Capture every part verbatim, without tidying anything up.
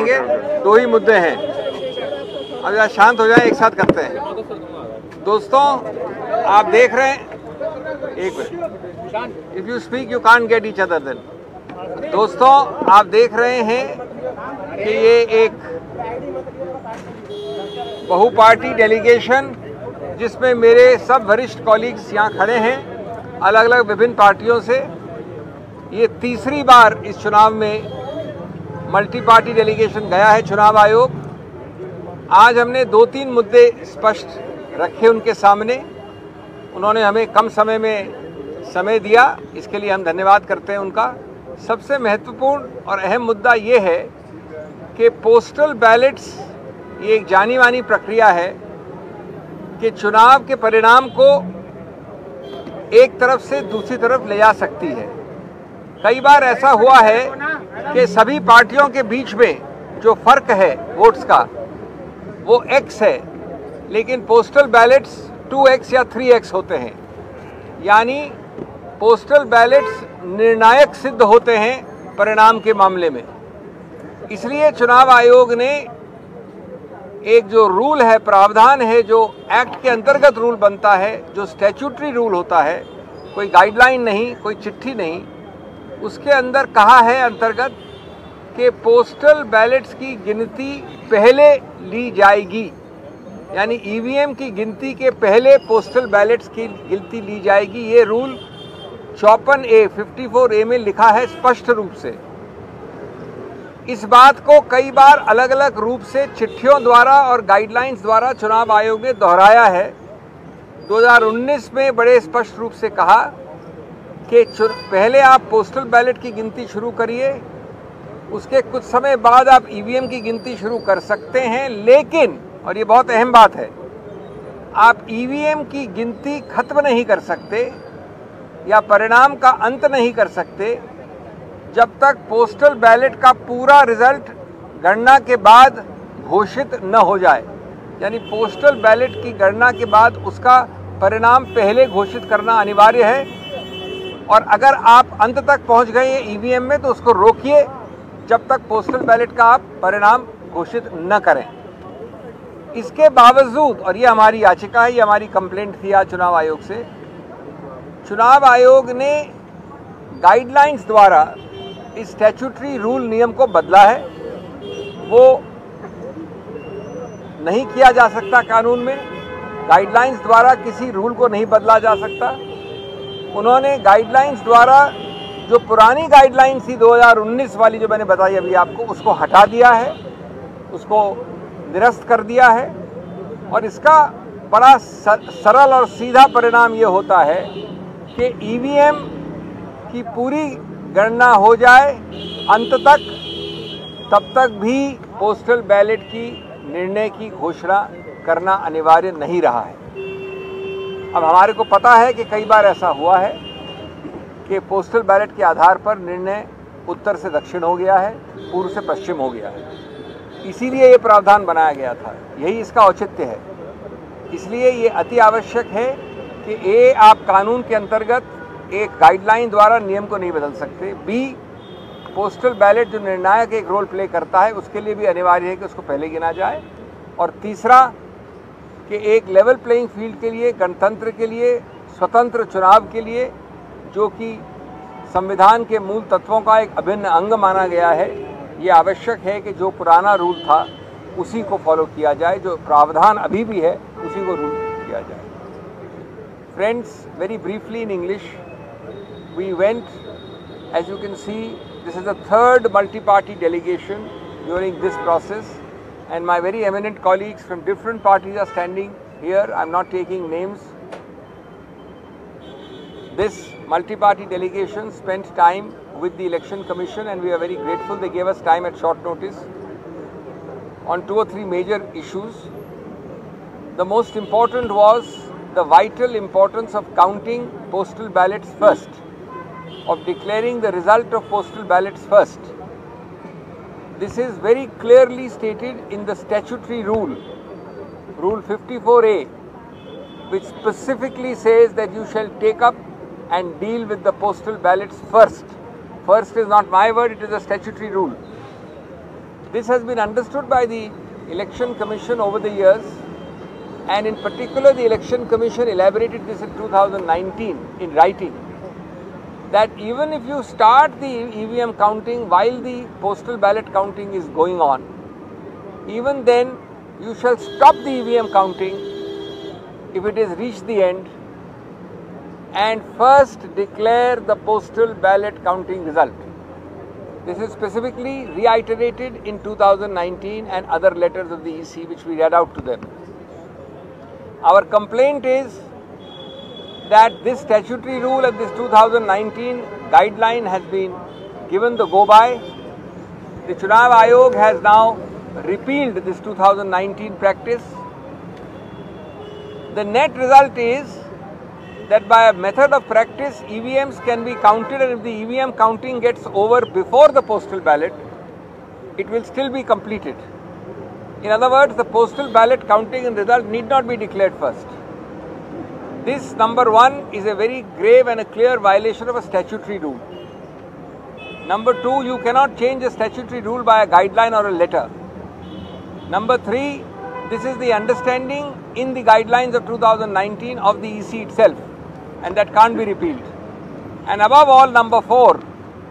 करेंगे। दो ही मुद्दे हैं, अब जरा शांत हो जाए, एक साथ करते हैं। दोस्तों, आप देख रहे हैं, एक minute, if you speak you can't get each other then. दोस्तों, आप देख रहे हैं कि ये एक बहुपार्टी डेलीगेशन जिसमें मेरे सब वरिष्ठ कॉलीग्स यहाँ खड़े हैं अलग अलग विभिन्न पार्टियों से, ये तीसरी बार इस चुनाव में मल्टी पार्टी डेलीगेशन गया है चुनाव आयोग। आज हमने दो तीन मुद्दे स्पष्ट रखे उनके सामने, उन्होंने हमें कम समय में समय दिया, इसके लिए हम धन्यवाद करते हैं उनका। सबसे महत्वपूर्ण और अहम मुद्दा ये है कि पोस्टल बैलेट्स ये एक जानी मानी प्रक्रिया है कि चुनाव के परिणाम को एक तरफ से दूसरी तरफ ले जा सकती है। कई बार ऐसा हुआ है कि सभी पार्टियों के बीच में जो फर्क है वोट्स का वो एक्स है, लेकिन पोस्टल बैलेट्स टू एक्स या थ्री एक्स होते हैं, यानी पोस्टल बैलेट्स निर्णायक सिद्ध होते हैं परिणाम के मामले में। इसलिए चुनाव आयोग ने एक जो रूल है, प्रावधान है, जो एक्ट के अंतर्गत रूल बनता है, जो स्टैट्यूटरी रूल होता है, कोई गाइडलाइन नहीं, कोई चिट्ठी नहीं, उसके अंदर कहा है अंतर्गत कि पोस्टल बैलेट्स की गिनती पहले ली जाएगी, यानी ईवीएम की गिनती के पहले पोस्टल बैलेट्स की गिनती ली जाएगी। ये रूल चौपन ए चौवन ए में लिखा है स्पष्ट रूप से। इस बात को कई बार अलग अलग रूप से चिट्ठियों द्वारा और गाइडलाइंस द्वारा चुनाव आयोग ने दोहराया है। दो हज़ार उन्नीस में बड़े स्पष्ट रूप से कहा कि पहले आप पोस्टल बैलेट की गिनती शुरू करिए, उसके कुछ समय बाद आप ईवीएम की गिनती शुरू कर सकते हैं, लेकिन, और ये बहुत अहम बात है, आप ईवीएम की गिनती खत्म नहीं कर सकते या परिणाम का अंत नहीं कर सकते जब तक पोस्टल बैलेट का पूरा रिजल्ट गणना के बाद घोषित न हो जाए। यानी पोस्टल बैलेट की गणना के बाद उसका परिणाम पहले घोषित करना अनिवार्य है, और अगर आप अंत तक पहुंच गए ईवीएम में तो उसको रोकिए जब तक पोस्टल बैलेट का आप परिणाम घोषित न करें। इसके बावजूद, और ये हमारी याचिका है, ये हमारी कंप्लेंट थी आज चुनाव आयोग से, चुनाव आयोग ने गाइडलाइंस द्वारा इस स्टैट्यूटरी रूल नियम को बदला है। वो नहीं किया जा सकता कानून में, गाइडलाइंस द्वारा किसी रूल को नहीं बदला जा सकता। उन्होंने गाइडलाइंस द्वारा जो पुरानी गाइडलाइंस थी दो हज़ार उन्नीस वाली, जो मैंने बताई अभी आपको, उसको हटा दिया है, उसको निरस्त कर दिया है। और इसका बड़ा सरल और सीधा परिणाम ये होता है कि ईवीएम की पूरी गणना हो जाए अंत तक, तब तक भी पोस्टल बैलेट की निर्णय की घोषणा करना अनिवार्य नहीं रहा है। अब हमारे को पता है कि कई बार ऐसा हुआ है कि पोस्टल बैलेट के आधार पर निर्णय उत्तर से दक्षिण हो गया है, पूर्व से पश्चिम हो गया है। इसीलिए ये प्रावधान बनाया गया था, यही इसका औचित्य है। इसलिए ये अति आवश्यक है कि ए, आप कानून के अंतर्गत एक गाइडलाइन द्वारा नियम को नहीं बदल सकते। बी, पोस्टल बैलेट जो निर्णायक एक रोल प्ले करता है उसके लिए भी अनिवार्य है कि उसको पहले गिना जाए। और तीसरा कि एक लेवल प्लेइंग फील्ड के लिए, गणतंत्र के लिए, स्वतंत्र चुनाव के लिए, जो कि संविधान के मूल तत्वों का एक अभिन्न अंग माना गया है, ये आवश्यक है कि जो पुराना रूल था उसी को फॉलो किया जाए, जो प्रावधान अभी भी है उसी को रूल किया जाए। Friends, very briefly in English, we went, as you can see, this is the third multi-party delegation during this process, and my very eminent colleagues from different parties are standing here. I'm not taking names. This multi-party delegation spent time with the Election Commission, and we are very grateful. They gave us time at short notice on two or three major issues. The most important was the vital importance of counting postal ballots first, of declaring the result of postal ballots first. This is very clearly stated in the statutory rule, Rule fifty-four A, which specifically says that you shall take up and deal with the postal ballots first. First is not my word, it is a statutory rule. This has been understood by the Election Commission over the years, and in particular the Election Commission elaborated this in two thousand nineteen in writing, that even if you start the E V M counting while the postal ballot counting is going on, even then you shall stop the E V M counting if it has reached the end and first declare the postal ballot counting result. This is specifically reiterated in two thousand nineteen and other letters of the E C which we read out to them. Our complaint is that this statutory rule and this two thousand nineteen guideline has been given the go-by. The Chunav Ayog has now repealed this two thousand nineteen practice. The net result is that by a method of practice, E V Ms can be counted, and if the E V M counting gets over before the postal ballot, it will still be completed. In other words, the postal ballot counting and result need not be declared first. This, number one, is a very grave and a clear violation of a statutory rule. Number two, you cannot change a statutory rule by a guideline or a letter. Number three, this is the understanding in the guidelines of two thousand nineteen of the E C itself, and that can't be repealed. And above all, number four,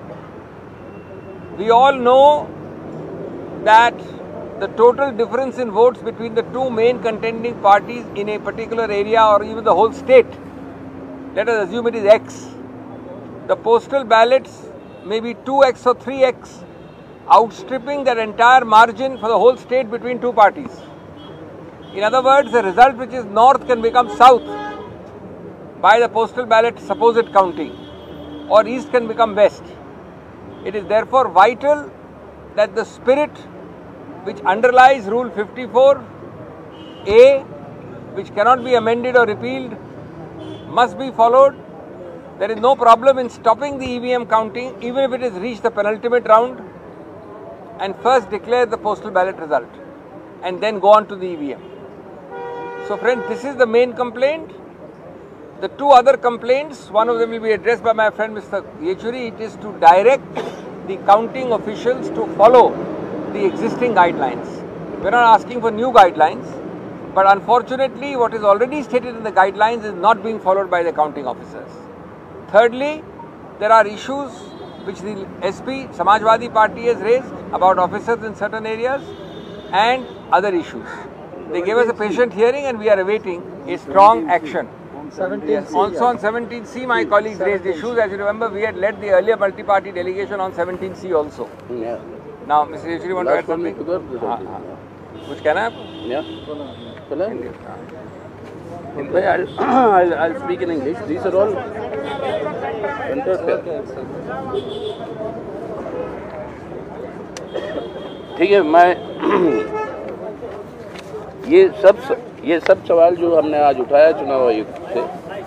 we all know that the total difference in votes between the two main contending parties in a particular area or even the whole state, let us assume it is X. The postal ballots may be two X or three X, outstripping that entire margin for the whole state between two parties. In other words, the result which is north can become south by the postal ballot supposed counting, or east can become west. It is therefore vital that the spirit which underlies Rule fifty-four A, which cannot be amended or repealed, must be followed. There is no problem in stopping the E V M counting even if it has reached the penultimate round, and first declare the postal ballot result and then go on to the E V M. So friends, this is the main complaint. The two other complaints, one of them will be addressed by my friend Mister Yechuri. It is to direct the counting officials to follow the existing guidelines. We are not asking for new guidelines, but unfortunately what is already stated in the guidelines is not being followed by the counting officers. Thirdly, there are issues which the S P, Samajwadi Party, has raised about officers in certain areas and other issues. They gave us a patient hearing and we are awaiting a strong action. Yes. Also on seventeen C, my colleagues raised issues. As you remember, we had led the earlier multi-party delegation on seventeen C also. Yeah. Now, Mister Yechuri, want to add something? Uh, uh, which can I have? Yeah. I'll, I'll, I'll speak in English. These are all. ठीक है, मैं ये सब ये सब सवाल जो हमने आज उठाया चुनाव आयोग से,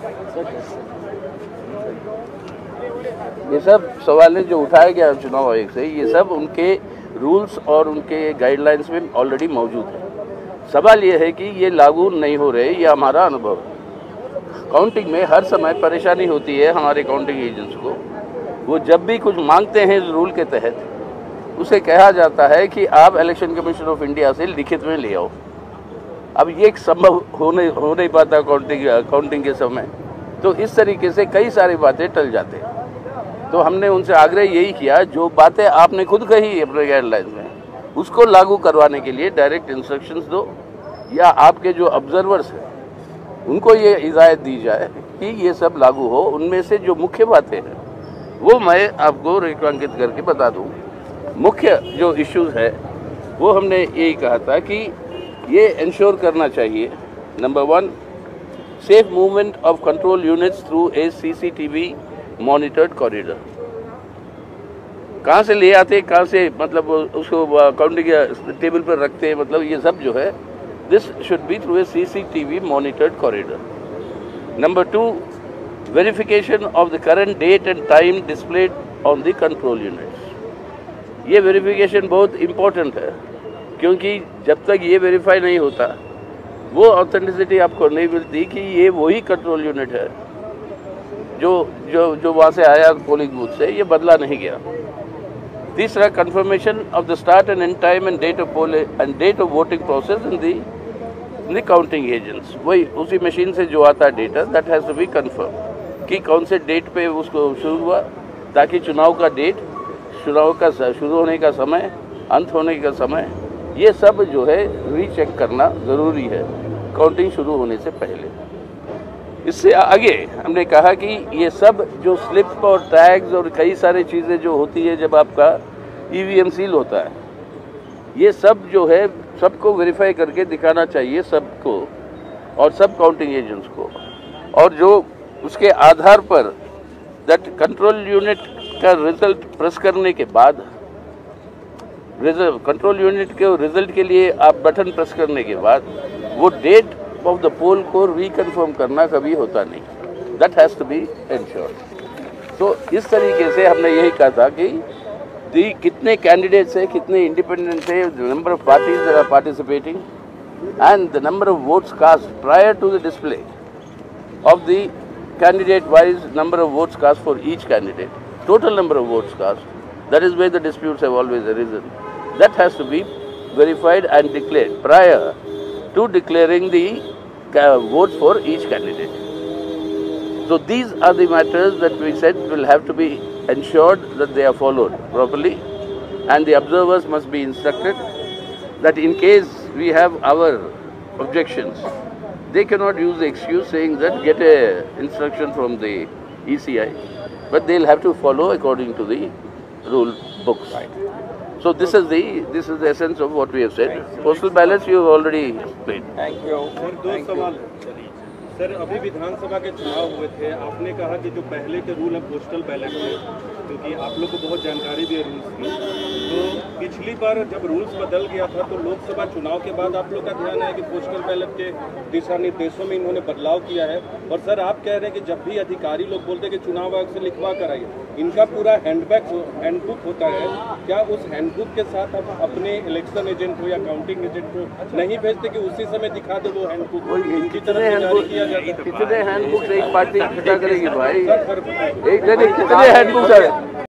ये सब सवाल जो उठाया गया चुनाव आयोग से, ये सब उनके रूल्स और उनके गाइडलाइंस में ऑलरेडी मौजूद है। सवाल ये है कि ये लागू नहीं हो रहे, ये हमारा अनुभव है। काउंटिंग में हर समय परेशानी होती है हमारे काउंटिंग एजेंट्स को। वो जब भी कुछ मांगते हैं इस रूल के तहत, उसे कहा जाता है कि आप इलेक्शन कमीशन ऑफ इंडिया से लिखित में ले आओ। अब ये एक संभव हो नहीं हो नहीं पाता काउंटिंग काउंटिंग के समय, तो इस तरीके से कई सारी बातें टल जाते हैं। तो हमने उनसे आग्रह यही किया, जो बातें आपने खुद कही अपने गाइडलाइन में, उसको लागू करवाने के लिए डायरेक्ट इंस्ट्रक्शंस दो, या आपके जो ऑब्जर्वर्स हैं उनको ये हिदायत दी जाए कि ये सब लागू हो। उनमें से जो मुख्य बातें हैं वो मैं आपको रेखांकित करके बता दूँ। मुख्य जो इश्यूज है वो हमने यही कहा था कि ये इंश्योर करना चाहिए, number one, safe movement of control units through a CCTV monitored corridor. कहाँ से ले आते, कहाँ से मतलब उसको काउंटिंग टेबल पर रखते, मतलब ये सब जो है, this should be through a CCTV monitored corridor. Number two, verification of the current date and time displayed on the control units. ये वेरिफिकेशन बहुत इम्पोर्टेंट है, क्योंकि जब तक ये वेरीफाई नहीं होता वो ऑथेंटिसिटी आपको नहीं मिलती कि ये वही कंट्रोल यूनिट है जो जो जो वहाँ से आया पोलिंग बूथ से, ये बदला नहीं गया। तीसरा, confirmation of the start and end time and date of poll and date of voting process in the in the counting agents. वही उसी मशीन से जो आता है data, that has to be confirm कि कौन से डेट पे उसको शुरू हुआ, ताकि चुनाव का डेट, चुनाव का शुरू होने का समय, अंत होने का समय, ये सब जो है रीचेक करना ज़रूरी है काउंटिंग शुरू होने से पहले। इससे आगे हमने कहा कि ये सब जो स्लिप और टैग्स और कई सारी चीज़ें जो होती है जब आपका ईवीएम सील होता है, ये सब जो है सबको वेरीफाई करके दिखाना चाहिए सबको और सब काउंटिंग एजेंट्स को, और जो उसके आधार पर दैट कंट्रोल यूनिट का रिजल्ट प्रेस करने के बाद, रिजल्ट कंट्रोल यूनिट के रिजल्ट के लिए आप बटन प्रेस करने के बाद वो डेट ऑफ द पोल को रिकन्फर्म करना कभी होता नहीं, that has to be ensured. तो इस तरीके से हमने यही कहा था कि दी कितने कैंडिडेट्स है, कितने इंडिपेंडेंट्स है, the number of parties that are participating and the number of votes cast prior to the display of the candidate wise number of votes cast for each candidate, total number of votes cast, that is where the disputes have always arisen. That has to be verified and declared prior to declaring the uh, votes for each candidate. So these are the matters that we said will have to be ensured that they are followed properly, and the observers must be instructed that in case we have our objections, they cannot use the excuse saying that get a instruction from the E C I, but they'll have to follow according to the rule books. Right. So this is the this is the essence of what we have said. Postal ballots you have already explained. Thank you. Sir दो सवाल sir, अभी विधानसभा के चुनाव हुए थे, आपने कहा कि जो पहले के रूल है पोस्टल बैलेट में, क्योंकि आप लोग को बहुत जानकारी भी है रूल्स की, तो पिछली बार जब रूल्स बदल गया था तो लोकसभा चुनाव के बाद आप लोग का ध्यान है कि पोस्टल बैलेट के दिशा निर्देशों में इन्होंने बदलाव किया है। और सर आप कह रहे हैं कि जब भी अधिकारी लोग बोलते हैं कि चुनाव आयोग से लिखवा कर आइए, इनका पूरा हैंडबैग हैंडबुक होता है, क्या उस हैंडबुक के साथ आप अपने इलेक्शन एजेंट को या काउंटिंग एजेंट को नहीं भेजते कि उसी समय दिखा दे वो हैंडबुक? इनकी तरफ से जारी किया जाता है। कितने हैंडबुक्स एक पार्टी इकट्ठा करेगी भाई? एक कितने हैंडबुक्स है?